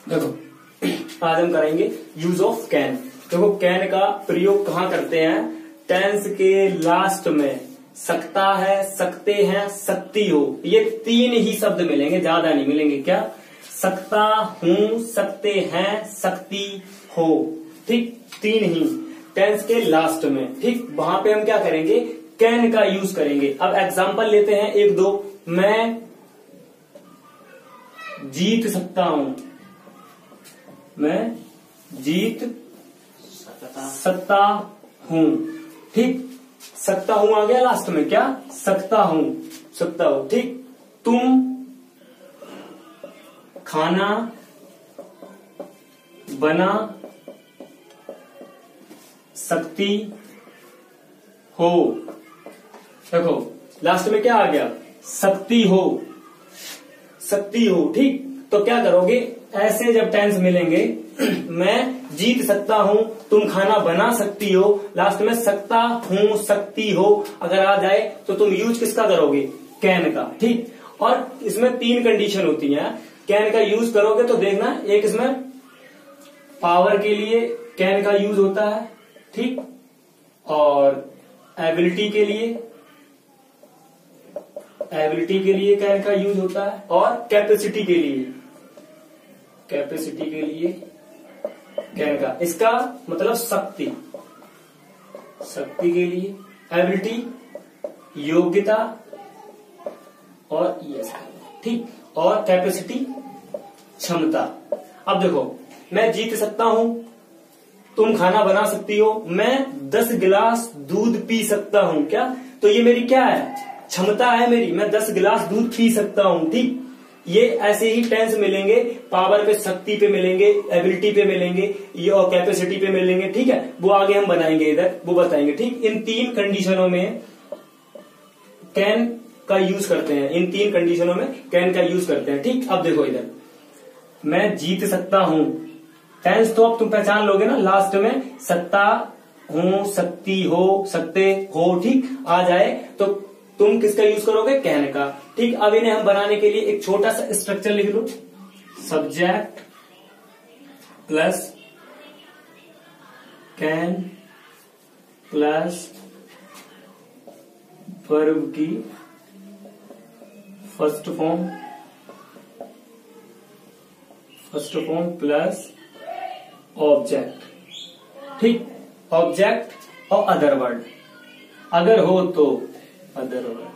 देखो आज हम करेंगे यूज ऑफ कैन। देखो कैन का प्रयोग कहाँ करते हैं? टेंस के लास्ट में सकता है, सकते हैं, सकती हो, ये तीन ही शब्द मिलेंगे, ज्यादा नहीं मिलेंगे। क्या? सकता हूं, सकते हैं, सकती हो, ठीक, तीन ही टेंस के लास्ट में। ठीक, वहां पे हम क्या करेंगे? कैन का यूज करेंगे। अब एग्जांपल लेते हैं एक दो। मैं जीत सकता हूं, मैं जीत सकता हूं, ठीक, सकता हूं आ गया लास्ट में। क्या? सकता हूं, सकता हूं, ठीक। तुम खाना बना सकती हो। देखो लास्ट में क्या आ गया? सकती हो, सकती हो, ठीक। तो क्या करोगे? ऐसे जब टेंस मिलेंगे मैं जीत सकता हूं, तुम खाना बना सकती हो, लास्ट में सकता हूं, सकती हो अगर आ जाए तो तुम यूज किसका करोगे? कैन का, ठीक। और इसमें तीन कंडीशन होती हैं। कैन का यूज करोगे तो देखना, एक इसमें पावर के लिए कैन का यूज होता है, ठीक, और एबिलिटी के लिए कैन का यूज होता है, और कैपेसिटी के लिए कैन का। इसका मतलब शक्ति के लिए, एबिलिटी योग्यता और यस, ठीक, और कैपेसिटी क्षमता। अब देखो मैं जीत सकता हूं, तुम खाना बना सकती हो, मैं 10 गिलास दूध पी सकता हूं। क्या? तो ये मेरी क्या है? क्षमता है मेरी, मैं 10 गिलास दूध पी सकता हूं, ठीक। ये ऐसे ही टेंस मिलेंगे, पावर पे, शक्ति पे मिलेंगे, एबिलिटी पे मिलेंगे, ये और कैपेसिटी पे मिलेंगे, ठीक है। वो आगे हम बनाएंगे, इधर वो बताएंगे, ठीक। इन तीन कंडीशनों में कैन का यूज करते हैं, इन तीन कंडीशनों में कैन का यूज करते हैं, ठीक। अब देखो इधर, मैं जीत सकता हूं, टेंस तो अब तुम पहचान लोगे ना, लास्ट में सकता हूं, सकती हो, सकते हो, ठीक, आ जाए तो तुम किसका यूज करोगे? कैन का, ठीक। अब इन्हें हम बनाने के लिए एक छोटा सा स्ट्रक्चर लिख लो। Subject plus can plus verb की फर्स्ट फॉर्म प्लस ऑब्जेक्ट, ठीक, ऑब्जेक्ट और अदर वर्ड, अगर हो तो अदर वर्ड,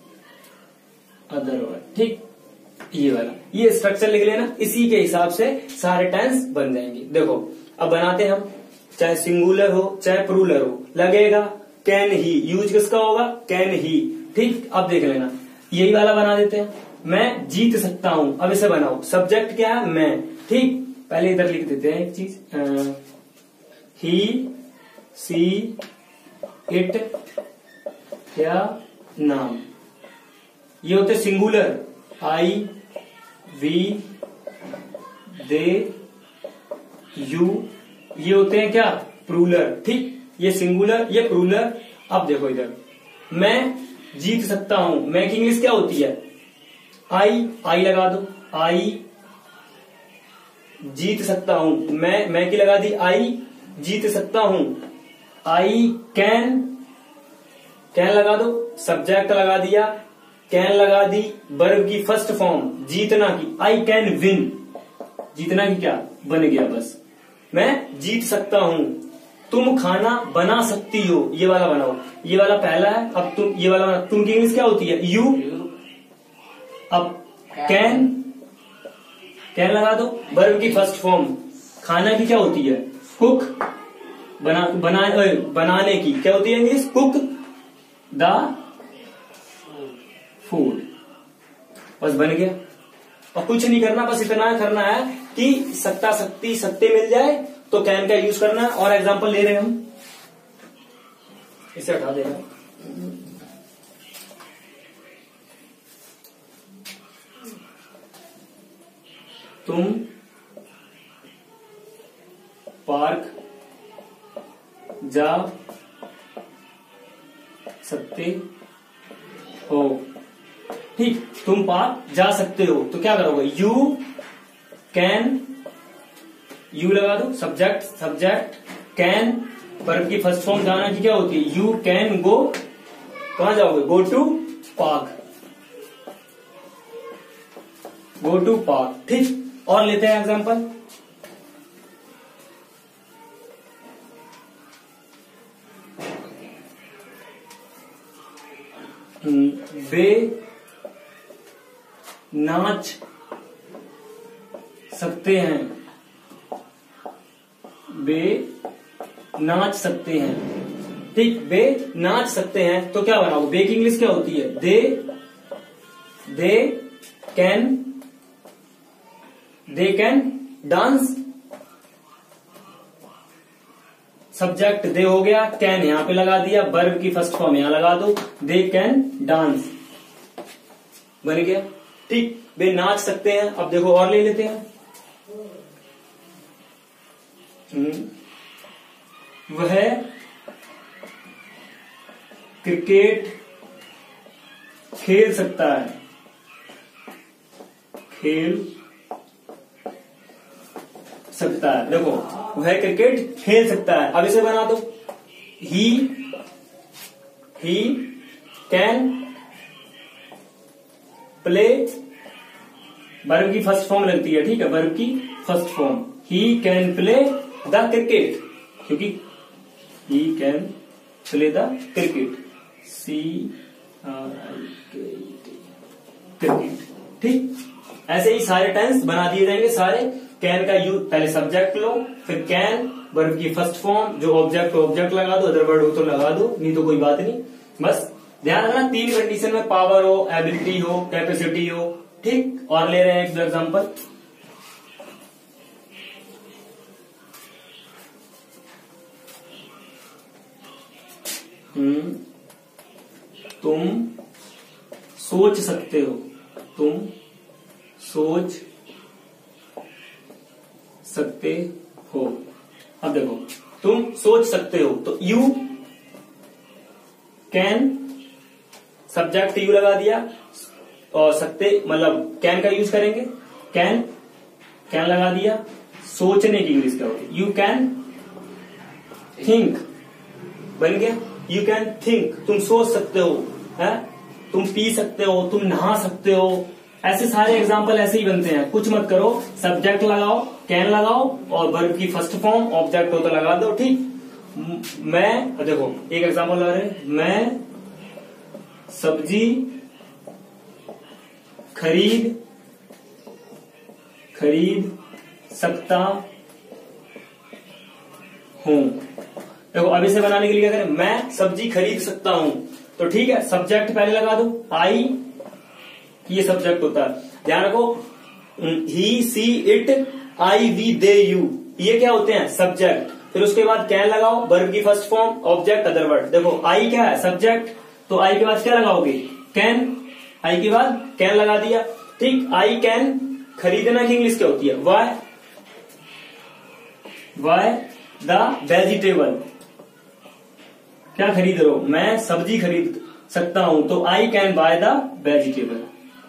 ठीक। ये वाला, ये स्ट्रक्चर लिख लेना, इसी के हिसाब से सारे टेंस बन जाएंगे। देखो अब बनाते हैं हम, चाहे सिंगुलर हो चाहे प्लूरल हो, लगेगा कैन ही, यूज किसका होगा? कैन ही, ठीक। अब देख लेना, यही वाला बना देते हैं। मैं जीत सकता हूं, अब इसे बनाओ, सब्जेक्ट क्या है? मैं, ठीक। पहले इधर लिख देते हैं एक चीज, ही, सी, इट या नाम, ये होते singular, I, we, they, you, ये होते हैं क्या? प्लूरल, ठीक। ये सिंगुलर, ये प्लूरल। अब देखो इधर, मैं जीत सकता हूं, मैं की इंग्लिश क्या होती है? आई लगा दो, आई जीत सकता हूं, मैं की लगा दी, आई जीत सकता हूं, आई कैन लगा दो, सब्जेक्ट लगा दिया, कैन लगा दी, वर्ब की फर्स्ट फॉर्म जीतना की, आई कैन विन, जीतना की क्या बन गया, बस मैं जीत सकता हूं। तुम खाना बना सकती हो, ये वाला बनाओ, ये वाला पहला है। अब तुम ये वाला बना, तुम की इंग्लिश क्या होती है? यू। अब कैन लगा दो, वर्ब की फर्स्ट फॉर्म, खाना की क्या होती है? कुक, बनाने की क्या होती है इंग्लिश? कुक द फूड, बस बन गया। और कुछ नहीं करना, बस इतना करना है कि सकता, सकती, सकते मिल जाए तो कैन का यूज करना है। और एग्जांपल ले रहे हैं हम, इसे हटा देना। तुम पार्क जा सकते हो, ठीक, तुम पार्क जा सकते हो, तो क्या करोगे? यू कैन यू लगा दो, सब्जेक्ट सब्जेक्ट कैन, वर्ब की फर्स्ट फॉर्म जाना की क्या होती है, यू कैन गो, कहां जाओगे, go to park, go to park. ठीक, और लेते हैं एग्जांपल। वे नाच सकते हैं, वे नाच सकते हैं। ठीक, वे नाच सकते हैं तो क्या बनाओ, वे की इंग्लिश क्या होती है, they can dance, subject they हो गया, कैन यहां पे लगा दिया, वर्ब की फर्स्ट फॉर्म यहां लगा दो, दे कैन डांस, बन गया। ठीक, वे नाच सकते हैं। अब देखो और ले लेते हैं, वह क्रिकेट खेल सकता है, खेल सकता है। देखो वह क्रिकेट खेल सकता है, अब इसे बना दो, ही कैन प्ले, वर्ब की फर्स्ट फॉर्म लगती है, ठीक है, वर्ब की first form, he can play the cricket, क्योंकि he can play the cricket, cricket. ठीक, ऐसे ही सारे टेंस बना दिए जाएंगे सारे। कैन का यूज, पहले सब्जेक्ट लो, फिर कैन, वर्ब की फर्स्ट फॉर्म, जो ऑब्जेक्ट लगा दो, अदर वर्ड हो तो लगा दो, नहीं तो कोई बात नहीं। बस ध्यान रखना 3 कंडीशन में, पावर हो, एबिलिटी हो, कैपेसिटी हो। ठीक, और ले रहे हैं एक एग्जांपल। तुम सोच सकते हो, तुम सोच सकते हो। अब देखो तुम सोच सकते हो तो यू कैन, सब्जेक्ट यू लगा दिया, और सकते मतलब कैन का यूज करेंगे, कैन लगा दिया, सोचने की इंग्लिश क्या होगी, यू कैन थिंक, बन गया, यू कैन थिंक, तुम सोच सकते हो, है? तुम पी सकते हो, तुम नहा सकते हो। ऐसे सारे एग्जाम्पल ऐसे ही बनते हैं, कुछ मत करो, सब्जेक्ट लगाओ, कैन लगाओ, और वर्ब की फर्स्ट फॉर्म ऑब्जेक्ट हो तो लगा दो। ठीक, मैं देखो एक एग्जाम्पल लगा रहे हैं, मैं सब्जी खरीद सकता हूं। देखो अब इसे बनाने के लिए क्या करें, मैं सब्जी खरीद सकता हूं, तो ठीक है, सब्जेक्ट पहले लगा दो, आई, ये सब्जेक्ट होता है, ध्यान रखो, he she it I we they you, ये क्या होते हैं, सब्जेक्ट। फिर उसके बाद कैन लगाओ, वर्ब की first form, object other word. देखो आई क्या है, सब्जेक्ट, तो आई के बाद क्या लगाओगे, कैन, आई के बाद कैन लगा दिया। ठीक, आई कैन, खरीदना की इंग्लिश क्या होती है, वाई द वेजिटेबल, क्या खरीद रहे हो, मैं सब्जी खरीद सकता हूं, तो I can buy the vegetable,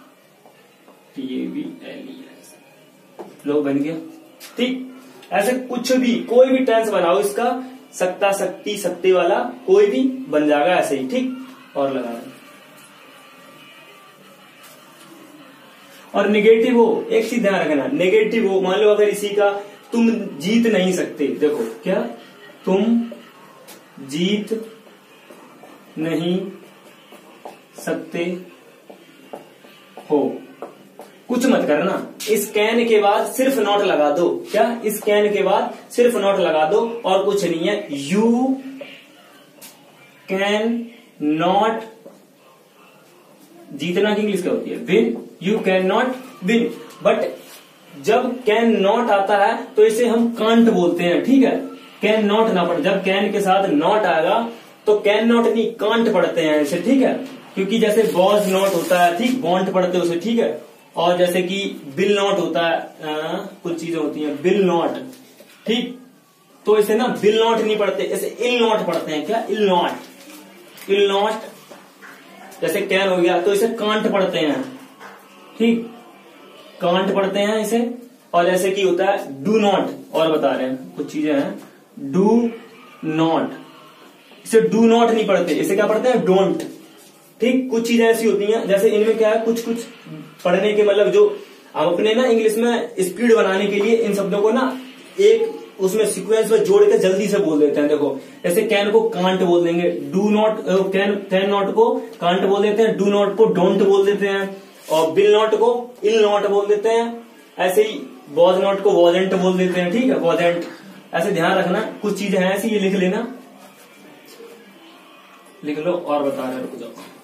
लो बन गया। ठीक, ऐसे कुछ भी कोई भी टेंस बनाओ इसका, सकता, सकती, सकते वाला कोई भी बन जाएगा ऐसे ही। ठीक, और लगाना, और नेगेटिव हो, एक चीज ध्यान रखना, नेगेटिव हो, मान लो अगर इसी का तुम जीत नहीं सकते, देखो क्या, तुम जीत नहीं सकते हो, कुछ मत करना, इस कैन के बाद सिर्फ नॉट लगा दो, क्या, इस कैन के बाद सिर्फ नॉट लगा दो, और कुछ नहीं है, यू कैन नॉट, जीतना की इंग्लिश क्या होती है, win, you can not win. But जब कैन नॉट आता है तो इसे हम कांट बोलते हैं, ठीक है, कैन नॉट ना पढ़, जब कैन के साथ नॉट आएगा तो कैन नॉट नहीं, कांट पढ़ते हैं इसे, ठीक है, क्योंकि जैसे वॉज नॉट होता है, ठीक, वॉन्ट पढ़ते हैं उसे, ठीक है, और जैसे कि बिल नॉट होता है, कुछ चीजें होती हैं, बिल नॉट, ठीक, तो इसे ना बिल नॉट नहीं पढ़ते, इसे इल नॉट पढ़ते हैं, क्या, इल नॉट, जैसे कैन हो गया तो इसे कांट पढ़ते हैं, ठीक, कांट पढ़ते हैं इसे, और जैसे कि होता है डू नॉट, और बता रहे हैं कुछ चीजें हैं डू नॉट, इसे डू नॉट नहीं पढ़ते, इसे क्या पढ़ते हैं डोंट। ठीक, कुछ चीजें ऐसी होती हैं, जैसे इनमें क्या है, कुछ कुछ पढ़ने के मतलब जो हम अपने ना इंग्लिश में स्पीड बनाने के लिए इन शब्दों को ना एक उसमें सीक्वेंस में जोड़ के जल्दी से बोल देते हैं। देखो जैसे कैन को कांट बोल देंगे, डू नॉट कैन नॉट को कांट बोल देते हैं, डू नॉट को डोंट बोल देते हैं, और विल नॉट को इल नॉट बोल देते हैं। ऐसे ही वॉज नॉट को वॉजेंट बोल देते हैं। ठीक है, वॉजेंट, ऐसे ध्यान रखना, कुछ चीजें हैं ऐसी, ये लिख लेना, लिख लो और बता रहे हैं, रुक जाओ।